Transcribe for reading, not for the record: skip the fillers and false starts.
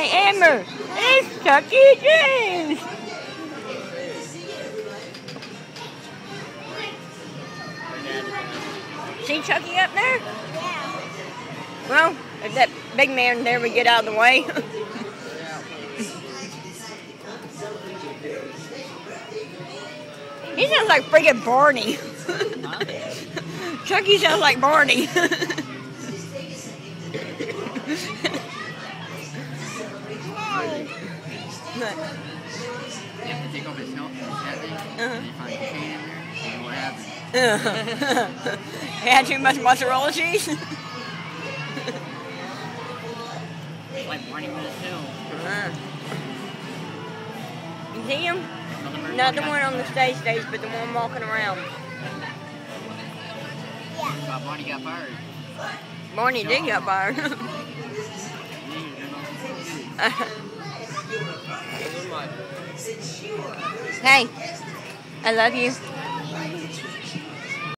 Hey, Amber, it's Chucky James. See Chucky up there? Yeah. Well, if that big man there would get out of the way. He sounds like friggin' Barney. Chucky sounds like Barney. You have to take off his hat and you find cocaine in there, and what happens? He had too much mozzarella cheese? It's like Barney with his tail. You see him? Not the one on the stage, but the one walking around. Yeah. Barney got fired. Barney did get fired. Hey, I love you.